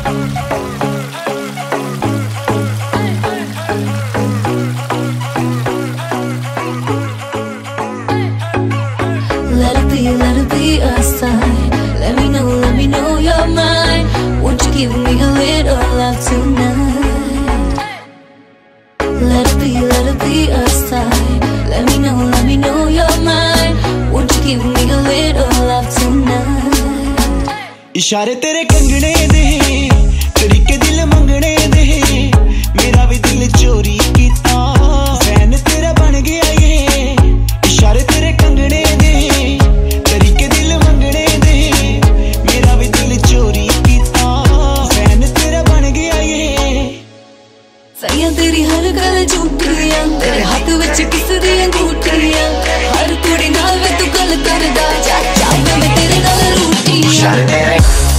Let it be a sign. Let me know you're mine. Won't you give me a little love tonight? Let it be a sign. Let me know you're mine. Won't you give me a little love tonight? इशारे तेरे कंगने दे, तरीके दिल मंगने दे, मेरा भी दिल चोरी कीता, फैन तेरा बन गया ये। इशारे तेरे कंगने दे, तरीके दिल मंगने दे, मेरा भी दिल चोरी कीता, फैन तेरा बन गया ये। सैया तेरी हर गल झूठियां, तेरे हाथ विच किस दी अंगूठियां, हर कुड़ी नाल वे तू गल करदा, जा मैं तेरे नाल रूठियां।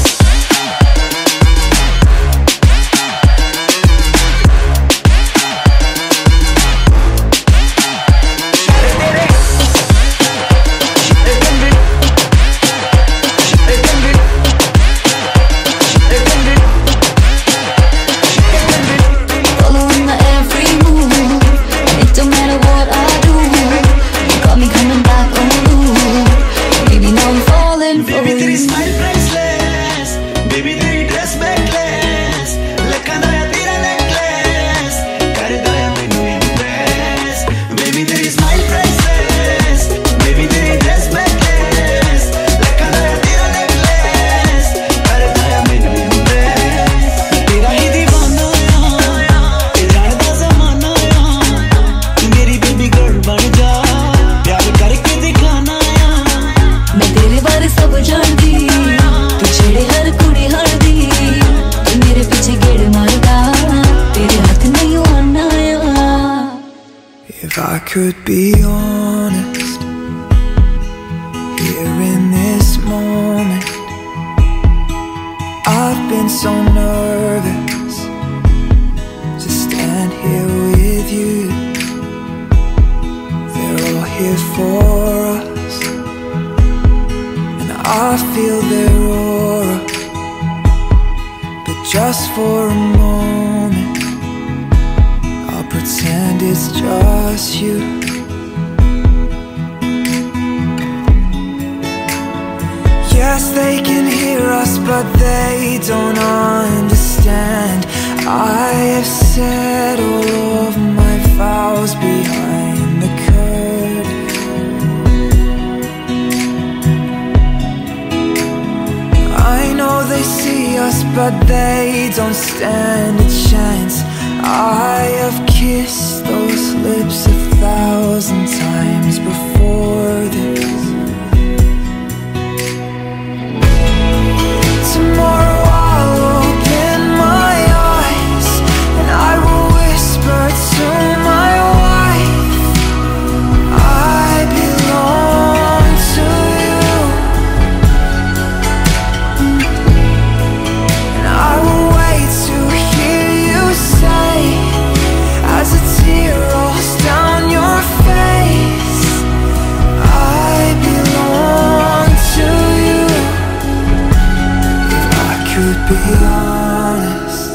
If I could be honest, here in this moment, I've been so nervous to stand here with you. They're all here for us, and I feel their aura, but just for a moment pretend it's just you. Yes, they can hear us, but they don't understand. I have said all of my vows behind the curtain. I know they see us, but they don't stand a chance. I have kissed those lips 1,000 times before this. Tomorrow I'll open my eyes and I will whisper to my wife, I belong to you. And I will wait to hear you say, as a tear rolls down your face, I belong to you. If I could be honest.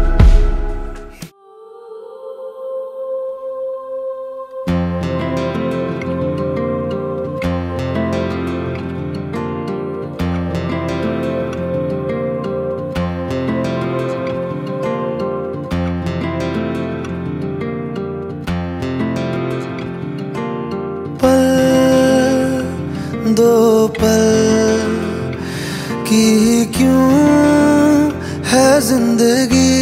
दो पल की क्यों है जिंदगी,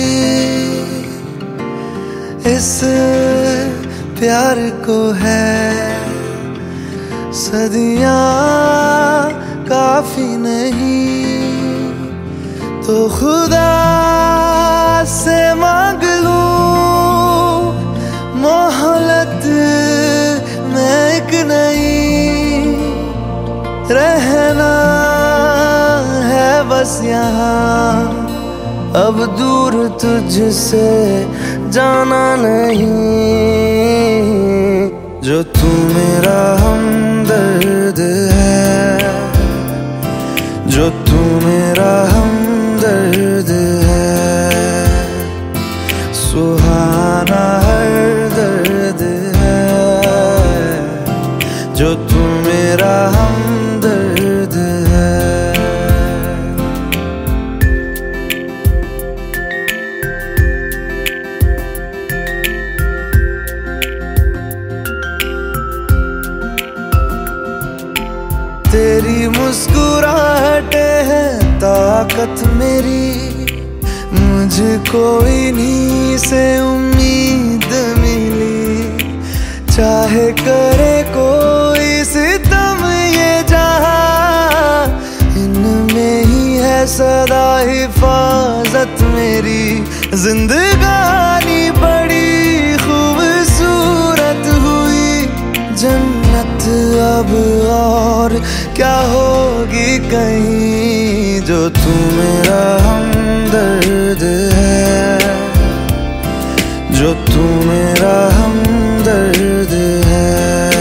इस प्यार को है सदियां काफी नहीं, तो खुदा से मांग लूं मोहलत में एक नहीं, रहना है बस यहाँ, अब दूर तुझसे जाना नहीं। जो तू मेरा हमदर्द है, जो तू मेरा हमदर्द है, ताकत मेरी, मुझको इन्हीं से उम्मीद मिली। चाहे करे कोई सितम ये जहां, इनमें ही है सदा हिफाजत मेरी। जिंदगानी बड़ी खूबसूरत हुई, जन्नत अब और क्या होगी कहीं, जो तू मेरा हमदर्द है, जो तू मेरा हमदर्द है।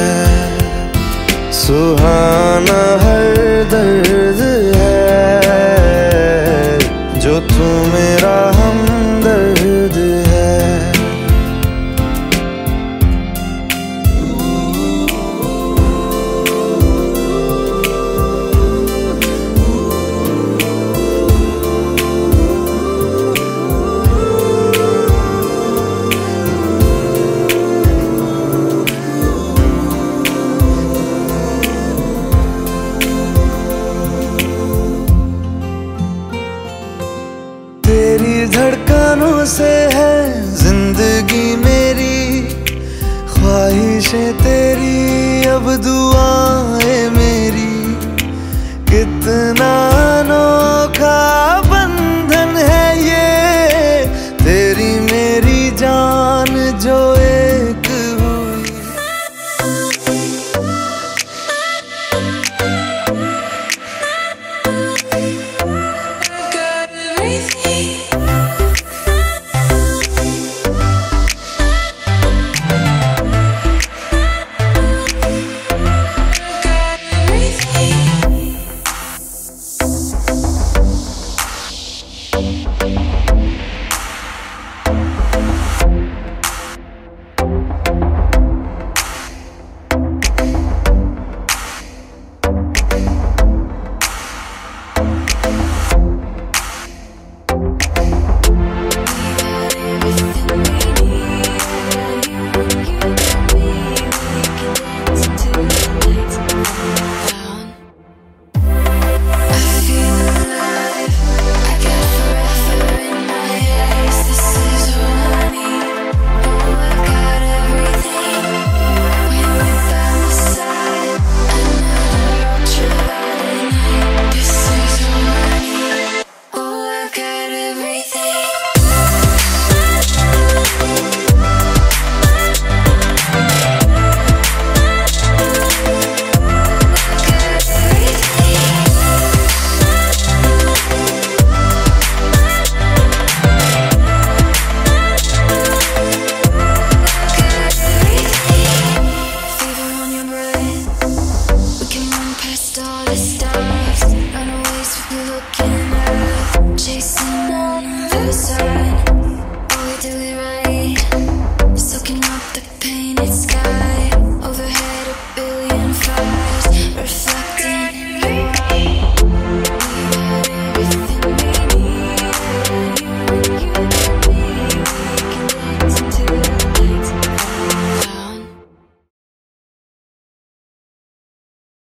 सुहाना हर दर्द है, जो तू मेरा हमदर्द है। तेरी धड़कनों से है जिंदगी मेरी, ख्वाहिशें